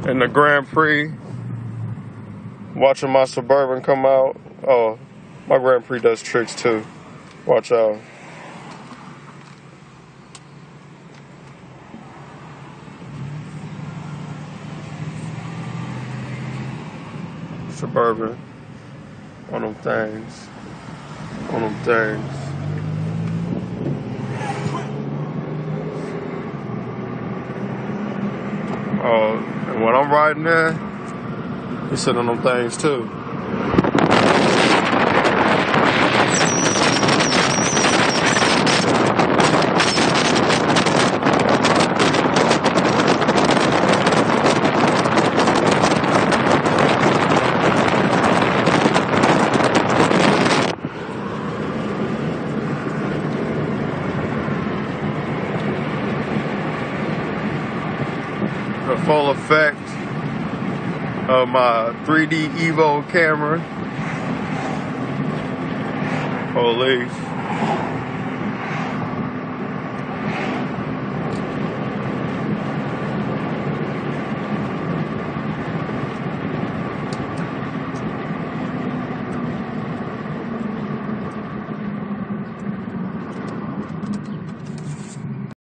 in the Grand Prix, watching my Suburban come out. Oh, my Grand Prix does tricks too. Watch out. Suburban. One of them things. One of them things. Oh, and when I'm riding there, you sit on them things too. The full effect of my 3D Evo camera. Holy.